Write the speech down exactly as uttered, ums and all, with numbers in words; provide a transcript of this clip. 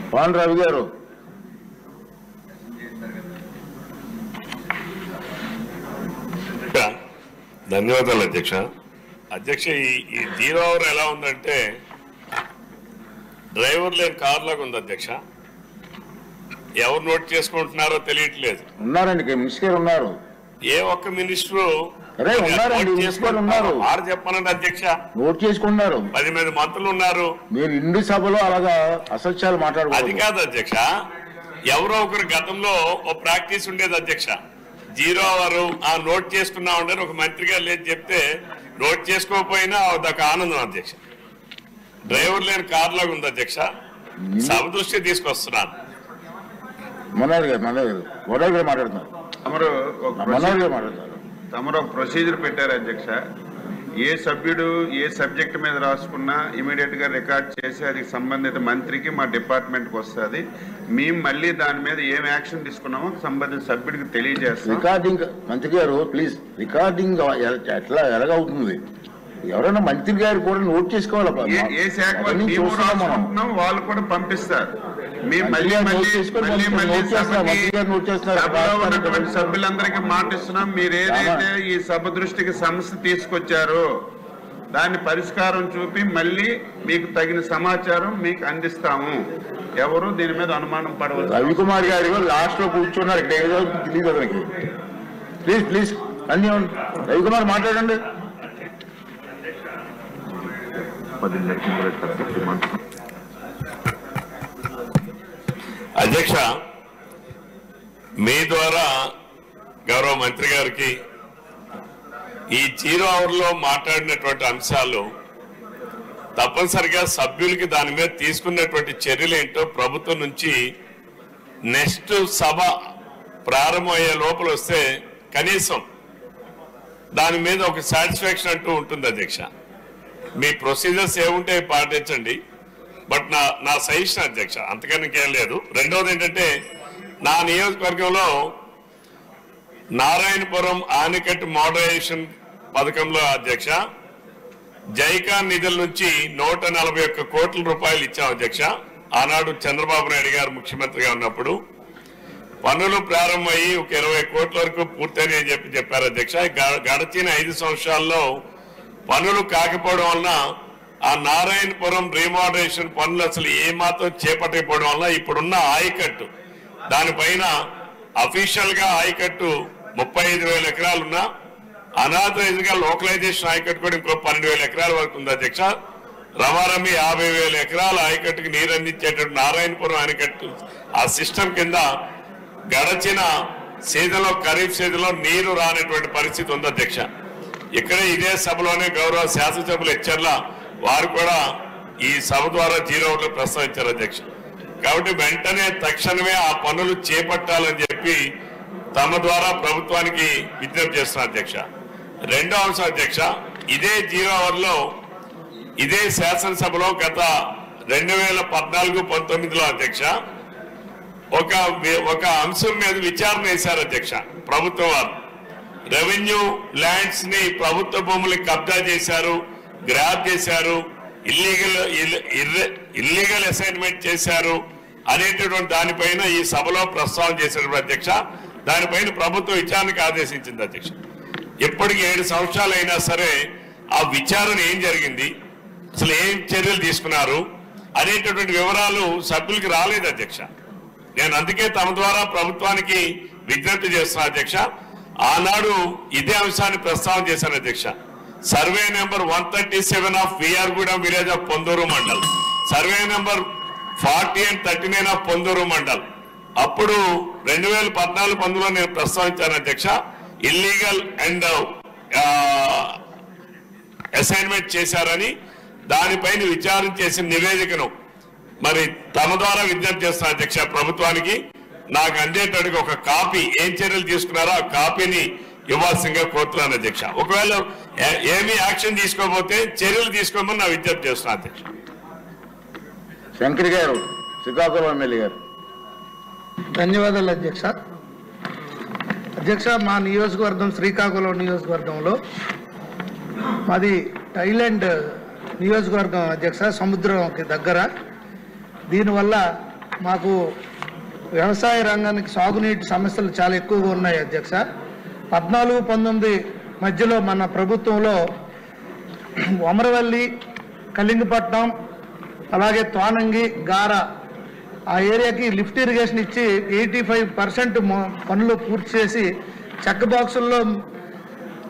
Pan Ravi గారు. ధన్యవాదాలు అధ్యక్ష. అధ్యక్ష ఈ జీరో అవర్ ఎలా ఉందంటే డ్రైవర్ లేని కార్ లాగా ఉంది అధ్యక్ష. ఎవరు నోట్ చేసుకుంటున్నారో తెలియట్లేదు. ఉన్నారండి మినిస్టర్ ఉన్నారు. ఏ ఒక్క మినిస్టరు ఉన్నారు ఆరు చెప్పనండి అధ్యక్ష. నోట్ చేసుకున్నారు. పది మంది మంత్రులు ఉన్నారు. మీరు ఇండి సభలో అలాగా అసత్యాలు మాట్లాడు. అది కాదు అధ్యక్ష, ఎవరో ఒకరు గతంలో ఓ ప్రాక్టీస్ ఉండేది అధ్యక్ష. జీరో అవర్ ఆ నోట్ చేసుకున్నా ఉండని ఒక మంత్రి గారు లేదు చెప్తే నోట్ చేసుకోకపోయినా అదొక ఆనందం అధ్యక్ష. డ్రైవర్ లేని కార్ లాగా ఉంది అధ్యక్ష. సభ దృష్టి తీసుకొస్తున్నాను. మనోహర్ గారు మనోహర్ గారు మనోహర్ గారు మాట్లాడుతున్నారు. తమరు మనోహర్ గారు మాట్లాడుతున్నారు. తమరు ఒక ప్రొసీజర్ పెట్టారు అధ్యక్ష. ఏ సభ్యుడు ఏ సబ్జెక్ట్ మీద రాసుకున్నా ఇమీడియట్ గా రికార్డ్ చేసి అది సంబంధిత మంత్రికి మా డిపార్ట్మెంట్ కి వస్తుంది. మేము మళ్ళీ దాని మీద ఏం యాక్షన్ తీసుకున్నామో సంబంధిత సభ్యుడికి తెలియజేస్తాం. రికార్డింగ్ మంత్రి గారు ప్లీజ్ రికార్డింగ్ ఎట్లా ఎలాగవుతుంది? ఎవరైనా మంత్రి గారు కూడా నోట్ చేసుకోవాలి. ఏ శాఖ రాసుకుంటున్నాం వాళ్ళు కూడా పంపిస్తారు. మేము మళ్ళీ మళ్ళీ సభలో ఉన్నటువంటి సభ్యులందరికీ మాటిస్తున్నాం. మీరు ఏదైతే ఈ సభ దృష్టికి సమస్య తీసుకొచ్చారో దాన్ని పరిష్కారం చూపి మళ్ళీ మీకు తగిన సమాచారం మీకు అందిస్తాము. ఎవరు దీని మీద అనుమానం పడవచ్చు. రవికుమార్ గారు లాస్ట్ లో కూర్చున్నారు. ఇక్కడ తెలియదు అతనికి. ప్లీజ్ ప్లీజ్ అన్ని రవికుమార్ మాట్లాడండి. అధ్యక్ష, మీ ద్వారా గౌరవ మంత్రి గారికి ఈ జీరో అవర్ లో మాట్లాడినటువంటి అంశాలు తప్పనిసరిగా సభ్యులకి దాని మీద తీసుకున్నటువంటి చర్యలు ఏంటో ప్రభుత్వం నుంచి నెక్స్ట్ సభ ప్రారంభమయ్యే లోపల వస్తే కనీసం దాని మీద ఒక సాటిస్ఫాక్షన్ అంటూ ఉంటుంది అధ్యక్ష. మీ ప్రొసీజర్స్ ఏముంటే పాటించండి, బట్ నా నా సజెషన్ అధ్యక్ష, అంతకన్నా ఇంకేం లేదు. రెండవది ఏంటంటే నా నియోజకవర్గంలో నారాయణపురం ఆనకట్టు మోడరేషన్ పథకంలో అధ్యక్ష జైకా నిధుల నుంచి నూట నలభై ఒక్క కోట్ల రూపాయలు ఇచ్చాం అధ్యక్ష. ఆనాడు చంద్రబాబు నాయుడు గారు ముఖ్యమంత్రిగా ఉన్నప్పుడు పనులు ప్రారంభమయ్యి ఒక ఇరవై కోట్ల వరకు పూర్తని అని చెప్పి చెప్పారు అధ్యక్ష. గడిచిన ఐదు సంవత్సరాల్లో పనులు కాకపోవడం వలన ఆ నారాయణపురం రీమోడరేషన్ పనులు అసలు ఏమాత్రం చేపట్టకపోవడం వల్ల ఇప్పుడున్న ఆయకట్టు దానిపైన అఫీషియల్ గా ఆయకట్టు ముప్పై ఐదు వేల ఎకరాలున్నా అనాథరైజ్ గా లోకలైజేషన్ ఆయకట్టు కూడా ఇంకో పన్నెండు వేల ఎకరాల వరకు ఉంది అధ్యక్ష. రమారమి యాభై వేల ఎకరాల ఆయకట్టుకి నీరు అందించేటట్టు నారాయణపురం ఆయకట్టు ఆ సిస్టమ్ కింద గడచిన సీజన్లో ఖరీఫ్ సీజన్లో నీరు రానటువంటి పరిస్థితి ఉంది అధ్యక్ష. ఇక్కడ ఇదే సభలోనే గౌరవ శాసనసభ్యులు హెచ్చర్ల వారు కూడా ఈ సభ ద్వారా జీరో లో ప్రస్తావించారు అధ్యక్ష. కాబట్టి వెంటనే తక్షణమే ఆ పనులు చేపట్టాలని చెప్పి తమ ద్వారా ప్రభుత్వానికి విజ్ఞప్తి చేస్తున్నారు అధ్యక్ష. రెండో అంశం అధ్యక్ష, ఇదే జీరో అవర్ లో ఇదే శాసనసభలో గత రెండు వేల పద్నాలుగు పంతొమ్మిదిలో అధ్యక్ష ఒక ఒక అంశం మీద విచారణ వేశారు అధ్యక్ష ప్రభుత్వం వారు. రెవెన్యూ ల్యాండ్స్ ని ప్రభుత్వ భూములకు కబ్జా చేశారు, గ్రాప్ చేశారు, ఇల్లీగల్ ఇల్లీగల్ అసైన్మెంట్ చేశారు అనేటటువంటి దానిపైన ఈ సభలో ప్రస్తావన చేసినప్పుడు అధ్యక్ష దానిపైన ప్రభుత్వం విచారణకు ఆదేశించింది అధ్యక్ష. ఇప్పటికి ఏడు సంవత్సరాలు అయినా సరే ఆ విచారణ ఏం జరిగింది, అసలు ఏం చర్యలు తీసుకున్నారు అనేటటువంటి వివరాలు సభ్యులకి రాలేదు అధ్యక్ష. నేను అందుకే తమ ద్వారా ప్రభుత్వానికి విజ్ఞప్తి చేస్తున్నా అధ్యక్ష. ఆనాడు ఇదే అంశాన్ని ప్రస్తావన చేశాను అధ్యక్ష. Survey number one thirty seven of VR Gudem village of Ponduru mandal, survey number forty and thirty nine of Ponduru mandal. అప్పుడు రెండు వేల పద్నాలుగు పంతొమ్మిదిలో నేను ప్రస్తావించాను అధ్యక్ష. ఇల్లీగల్ అండ్ అసైన్మెంట్ చేశారని దానిపైన విచారణ చేసిన నివేదికను మరి తమ ద్వారా విజ్ఞప్తి చేస్తున్నా అధ్యక్ష ప్రభుత్వానికి. నాకు అందేటట్టుగా ఒక కాపీ ఏం చర్యలు తీసుకున్నారో ఆ కాపీని ఇవ్వాల్సిందిగా కోరుతున్నాను అధ్యక్ష. ఒకవేళ ఏమీ యాక్షన్ తీసుకోకపోతే చర్యలు తీసుకోమని నా విజ్ఞప్తి చేస్తున్నా అధ్యక్ష. శంకర్ గారు, శ్రీకాకుళం ఎమ్మెల్యే గారు. ధన్యవాదాలు అధ్యక్ష. అధ్యక్ష, మా నియోజకవర్గం శ్రీకాకుళం నియోజకవర్గంలో మాది థాయిలాండ్ నియోజకవర్గం అధ్యక్ష, సముద్రంకి దగ్గర. దీనివల్ల మాకు వ్యవసాయ రంగానికి సాగునీటి సమస్యలు చాలా ఎక్కువగా ఉన్నాయి అధ్యక్ష. పద్నాలుగు పంతొమ్మిది మధ్యలో మన ప్రభుత్వంలో అమరవల్లి, కళింగపట్నం, అలాగే తోనంగి, గారా ఆ ఏరియాకి లిఫ్ట్ ఇరిగేషన్ ఇచ్చి ఎయిటీ ఫైవ్ పర్సెంట్ పనులు పూర్తి చేసి చెక్ బాక్సుల్లో